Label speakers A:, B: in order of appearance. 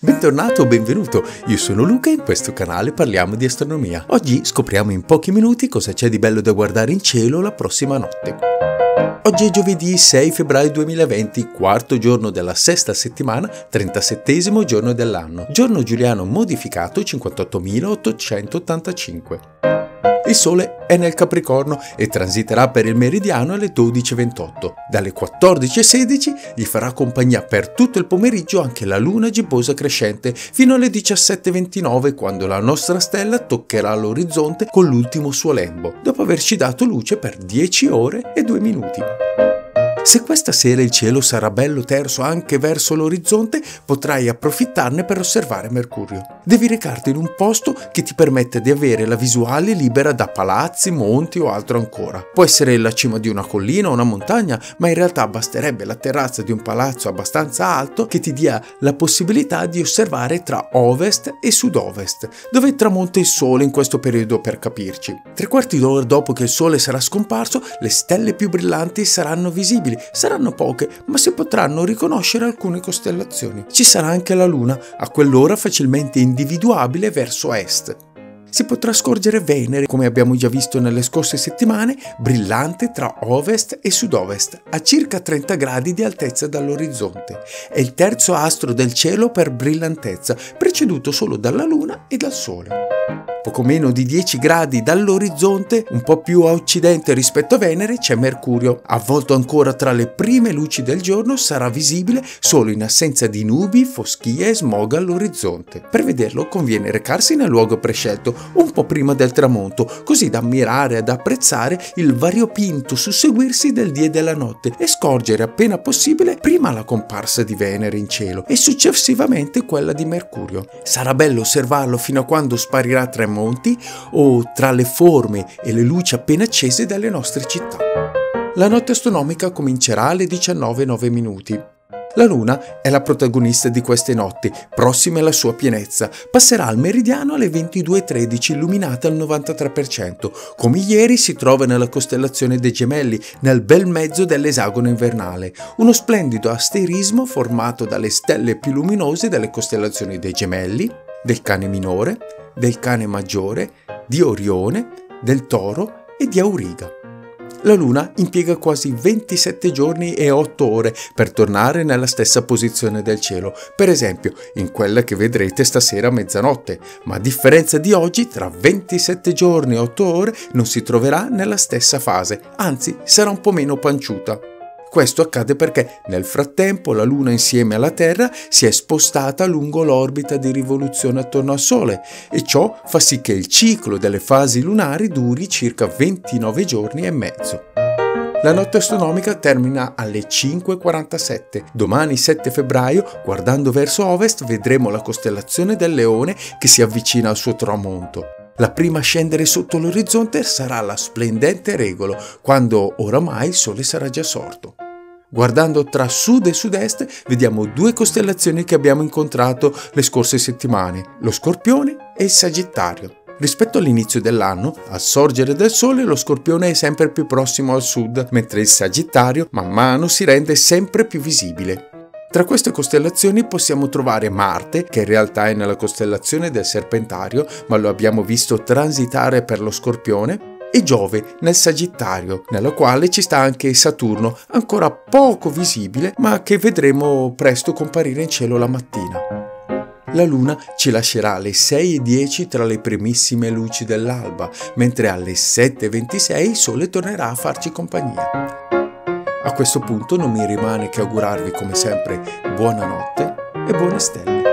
A: Bentornato o benvenuto, io sono Luca e in questo canale parliamo di astronomia. Oggi scopriamo in pochi minuti cosa c'è di bello da guardare in cielo la prossima notte. Oggi è giovedì 6 febbraio 2020, quarto giorno della sesta settimana, 37esimo giorno dell'anno, giorno giuliano modificato 58.885. Il Sole è nel Capricorno e transiterà per il meridiano alle 12:28. Dalle 14:16 gli farà compagnia per tutto il pomeriggio anche la Luna gibbosa crescente, fino alle 17:29 quando la nostra stella toccherà l'orizzonte con l'ultimo suo lembo, dopo averci dato luce per 10 ore e 2 minuti. Se questa sera il cielo sarà bello terso anche verso l'orizzonte, potrai approfittarne per osservare Mercurio. Devi recarti in un posto che ti permette di avere la visuale libera da palazzi, monti o altro ancora. Può essere la cima di una collina o una montagna, ma in realtà basterebbe la terrazza di un palazzo abbastanza alto che ti dia la possibilità di osservare tra ovest e sud-ovest, dove tramonta il sole in questo periodo per capirci. 3/4 d'ora dopo che il sole sarà scomparso, le stelle più brillanti saranno visibili. Saranno poche, ma si potranno riconoscere alcune costellazioni. Ci sarà anche la Luna, a quell'ora facilmente individuabile verso est. Si potrà scorgere Venere, come abbiamo già visto nelle scorse settimane, brillante tra ovest e sud-ovest, a circa 30 gradi di altezza dall'orizzonte. È il terzo astro del cielo per brillantezza, preceduto solo dalla Luna e dal Sole. Poco meno di 10 gradi dall'orizzonte, un po' più a occidente rispetto a Venere, c'è Mercurio. Avvolto ancora tra le prime luci del giorno, sarà visibile solo in assenza di nubi, foschie e smog all'orizzonte. Per vederlo conviene recarsi nel luogo prescelto un po' prima del tramonto, così da ammirare ed apprezzare il variopinto susseguirsi del dì e della notte e scorgere appena possibile prima la comparsa di Venere in cielo e successivamente quella di Mercurio. Sarà bello osservarlo fino a quando sparirà tra i monti o tra le forme e le luci appena accese dalle nostre città. La notte astronomica comincerà alle 19:09. La Luna è la protagonista di queste notti, prossime alla sua pienezza. Passerà al meridiano alle 22:13, illuminata al 93%. Come ieri si trova nella costellazione dei Gemelli, nel bel mezzo dell'esagono invernale. Uno splendido asterismo formato dalle stelle più luminose delle costellazioni dei Gemelli, del Cane Minore, del Cane Maggiore, di Orione, del Toro e di Auriga. La Luna impiega quasi 27 giorni e 8 ore per tornare nella stessa posizione del cielo, per esempio in quella che vedrete stasera a mezzanotte, ma a differenza di oggi tra 27 giorni e 8 ore non si troverà nella stessa fase, anzi sarà un po' meno panciuta. Questo accade perché nel frattempo la Luna insieme alla Terra si è spostata lungo l'orbita di rivoluzione attorno al Sole e ciò fa sì che il ciclo delle fasi lunari duri circa 29 giorni e mezzo. La notte astronomica termina alle 5:47. Domani 7 febbraio, guardando verso ovest, vedremo la costellazione del Leone che si avvicina al suo tramonto. La prima a scendere sotto l'orizzonte sarà la splendente Regolo, quando oramai il Sole sarà già sorto. Guardando tra sud e sud-est vediamo due costellazioni che abbiamo incontrato le scorse settimane, lo Scorpione e il Sagittario. Rispetto all'inizio dell'anno, al sorgere del Sole lo Scorpione è sempre più prossimo al sud, mentre il Sagittario man mano si rende sempre più visibile. Tra queste costellazioni possiamo trovare Marte, che in realtà è nella costellazione del Serpentario, ma lo abbiamo visto transitare per lo Scorpione, e Giove nel Sagittario, nella quale ci sta anche Saturno, ancora poco visibile, ma che vedremo presto comparire in cielo la mattina. La Luna ci lascerà alle 6:10 tra le primissime luci dell'alba, mentre alle 7:26 il Sole tornerà a farci compagnia. A questo punto non mi rimane che augurarvi come sempre buonanotte e buone stelle.